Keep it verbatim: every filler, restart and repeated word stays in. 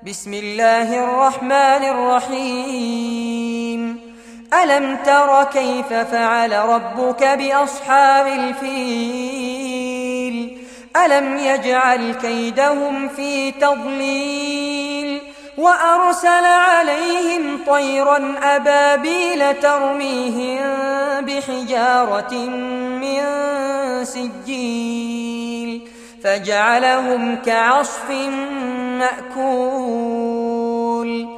بسم الله الرحمن الرحيم. ألم تر كيف فعل ربك بأصحاب الفيل؟ ألم يجعل كيدهم في تضليل وأرسل عليهم طيرا أبابيل ترميهم بحجارة من سجيل فجعلهم كعصف مأكول.